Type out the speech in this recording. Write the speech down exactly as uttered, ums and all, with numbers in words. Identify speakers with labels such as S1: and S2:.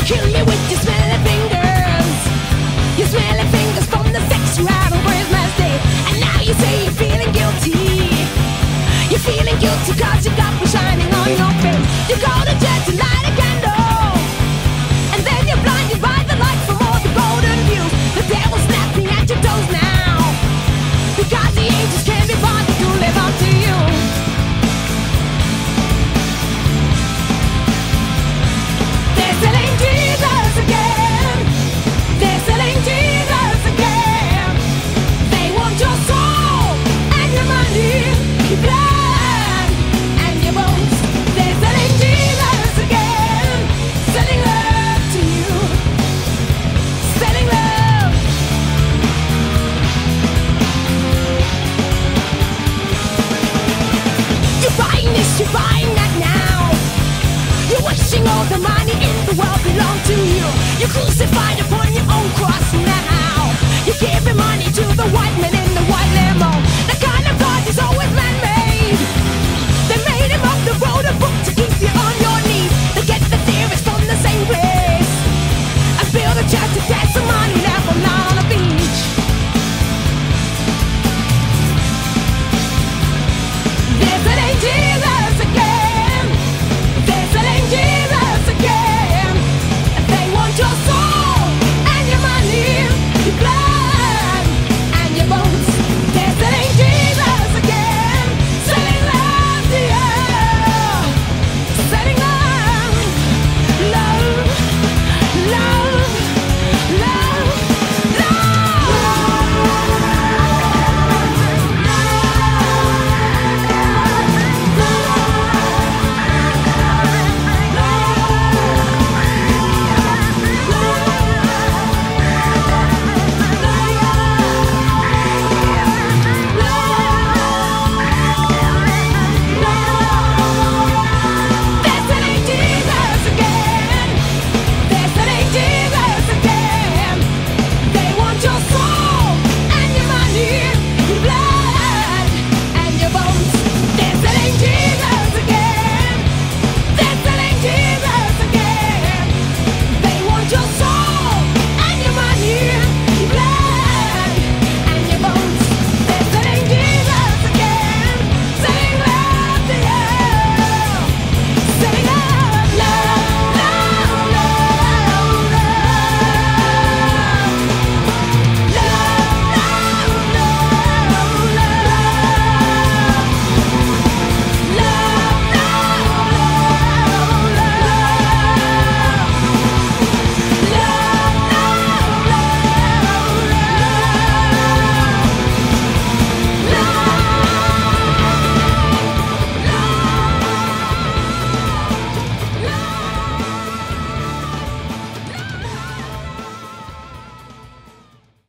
S1: kill me with your smelly fingers. Your smelly fingers from the sex you had on Christmas Day. And now you say you're feeling guilty. You're feeling guilty cause you got me shining on your face. You go to church and light a candle, and then you're blinded by the light from all the golden views. The devil's snapping at your toes now, because the angels can't be bothered to live up to you. They're selling Jesus again. They're selling Jesus again. They want your soul and your money, your blood and your bones. They're selling Jesus again, selling love to you, selling love. You're buying this, you're buying that now. You're wishing all the money in the world belonged to you. You crucified upon